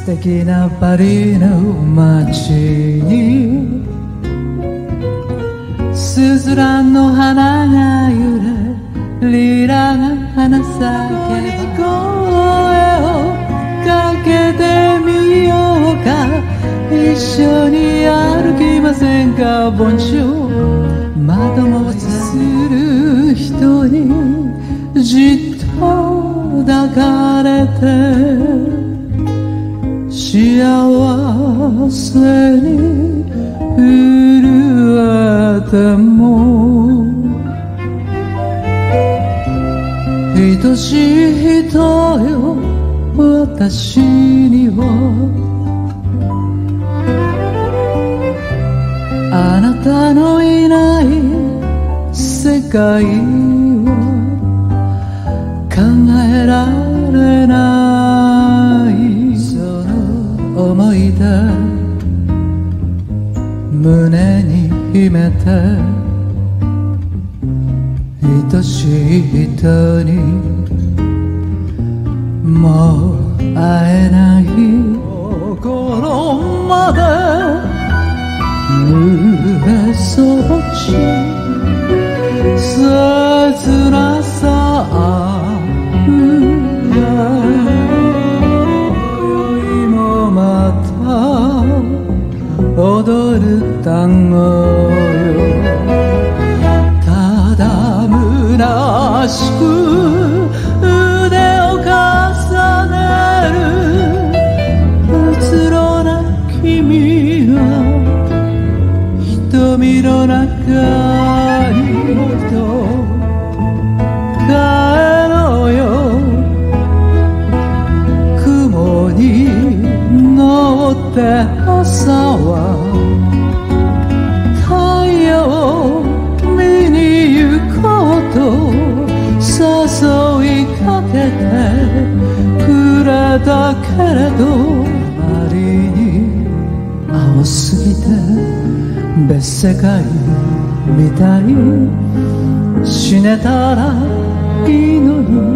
素敵なパリの街にスズランの花が揺れリラが花咲けば声をかけてみようか一緒に歩きませんかボンジュールまともする人にじっと抱かれて幸せに震えても愛しい人よ私にはあなたのいない世界は考えられないその思い出胸に秘めて愛しい人にもう会えない心まで濡れそうち切なさ今宵もまた踊る単語よただ虚しく腕を重ねるうつろな君は瞳の中にもっと帰ろうよ雲に乗って朝は太陽を見に行こうと誘いかけてくれたけれどあまりに青すぎて別世界みたい死ねたらいいのに